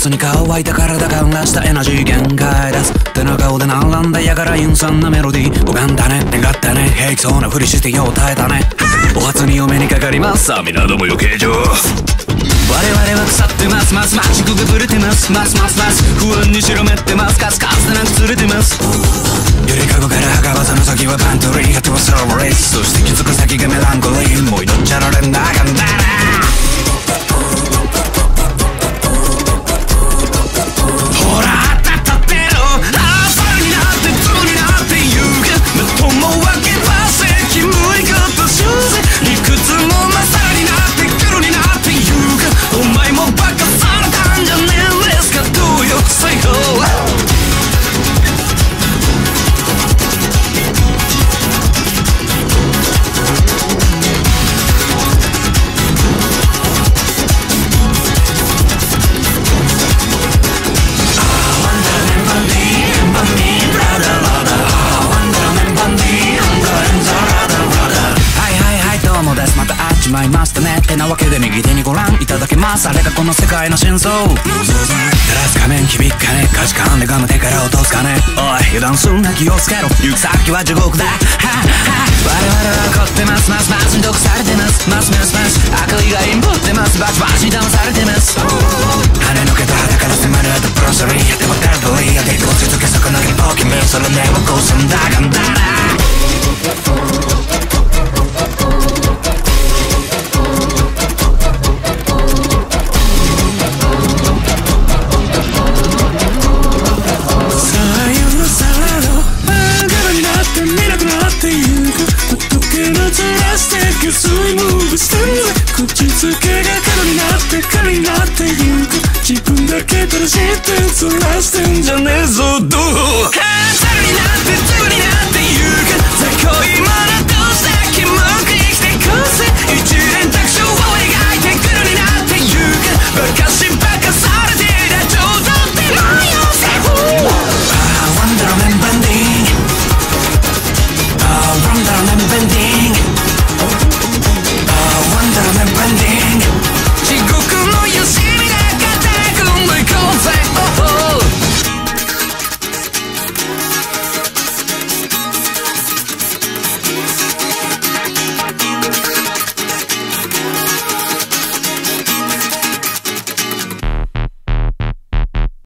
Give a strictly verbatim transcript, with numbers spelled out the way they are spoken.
スに乾いた体が生らしたエナジー限界ですってな顔で並んだやから陰惨なメロディー拝んだね願ったね平気そうなふりしてよう耐えたねお初にお目にかかりますさあ皆ども余計上我々は腐ってますますマジックがぶれてますますますます不安に白めってますカツカツでなく釣れてますゆりかごから墓場その先はパントリーあとはソーレースそして気づく先がメランコリーもう祈っちゃられんなかんだなほら当たってろ朝になってつになって言うがまともわけばせき無理かと修正理屈もまさになって黒になって言うがお前もバカされたんじゃねえですかどうよ最高まいましたねってなわけで右手にご覧いただけますあれがこの世界の真相照らす仮面響くかね価値観でガム手から落とすかねおい油断すんな気をつけろ行く先は地獄だはは我々は怒ってますますますに毒されてますますますます悪意がインプってますバチバチに騙されてます跳ねのけた肌から迫るアドプロセリーでもデルドリー当てて落ち着け損なげポケメンそれねをこすんだがんだな口づけが角になって髪になってゆく自分だけ正しいってずらしてんじゃねえぞどうカンサルになってすぐにな